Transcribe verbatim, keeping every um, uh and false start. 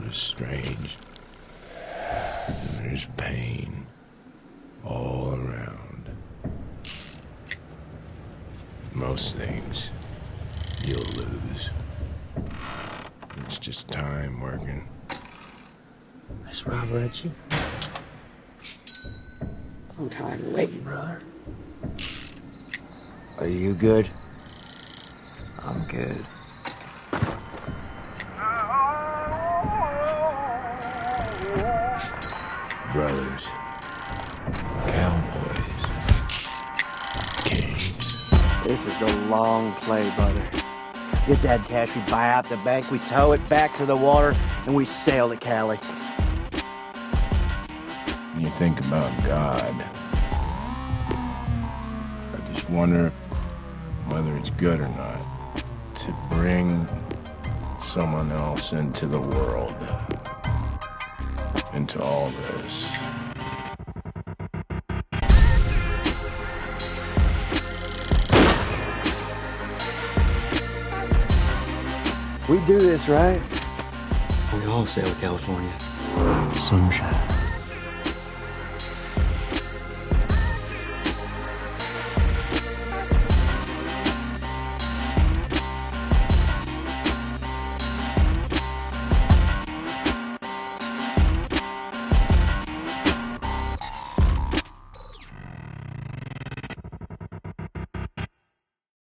is strange. And there's pain all around. Most things you'll lose. It's just time working. That's Rob Ritchie. I'm tired of waiting, brother. Are you good? I'm good. Brothers, cowboys, kings. This is the long play, brother. Get that cash, we buy out the bank, we tow it back to the water, and we sail to Cali. When you think about God, I just wonder whether it's good or not to bring someone else into the world, into all this. We do this, right? We all sail to California. Sunshine.